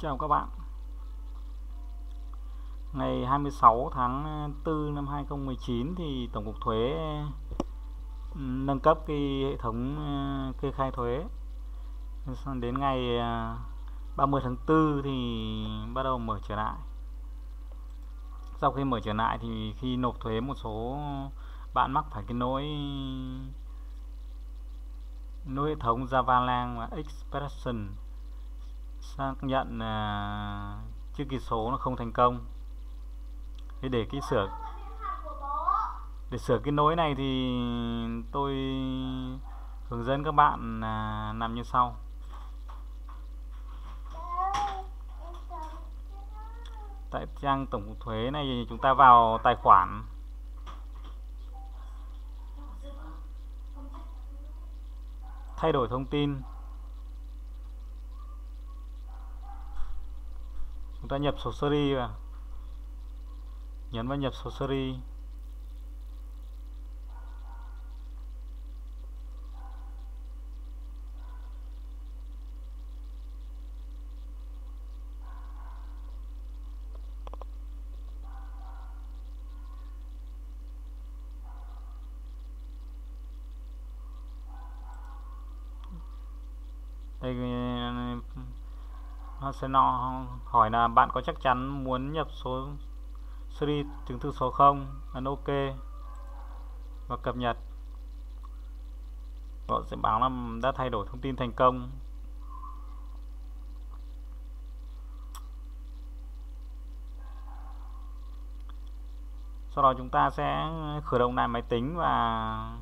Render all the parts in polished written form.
Chào các bạn. Ngày 26 tháng 4 năm 2019 thì Tổng cục Thuế nâng cấp cái hệ thống kê khai thuế. Xong đến ngày 30 tháng 4 thì bắt đầu mở trở lại. Sau khi mở trở lại thì khi nộp thuế một số bạn mắc phải cái lỗi hệ thống Java và Expression xác nhận chữ ký số nó không thành công. Thế để sửa cái lỗi này thì tôi hướng dẫn các bạn làm như sau. Tại trang Tổng cục Thuế này thì chúng ta vào tài khoản, thay đổi thông tin, chúng ta nhập số series vào, nhấn vào nhập số series. Đây nó sẽ hỏi là bạn có chắc chắn muốn nhập số series chứng thư số không, ấn OK và cập nhật. Họ sẽ báo là đã thay đổi thông tin thành công. Sau đó chúng ta sẽ khởi động lại máy tính và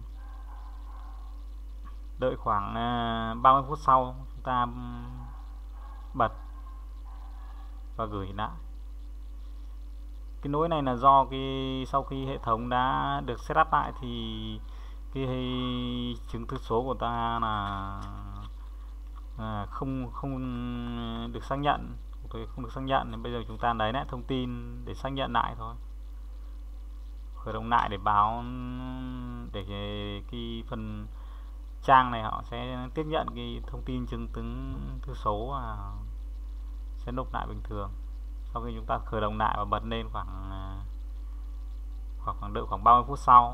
đợi khoảng 30 phút sau chúng ta bật và gửi lại. Cái lỗi này là do sau khi hệ thống đã được setup lại thì cái chứng thư số của ta là không được xác nhận, không được xác nhận, nên bây giờ chúng ta lấy lại thông tin để xác nhận lại thôi. Khởi động lại để báo, để cái phần trang này họ sẽ tiếp nhận cái thông tin chứng thư số và sẽ nộp lại bình thường. Sau khi chúng ta khởi động lại và bật lên khoảng đợi khoảng 30 phút sau.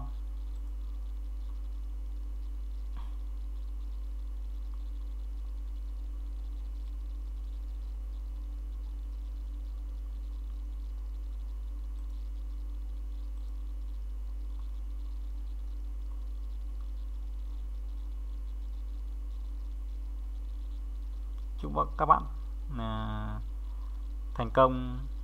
Chúc các bạn thành công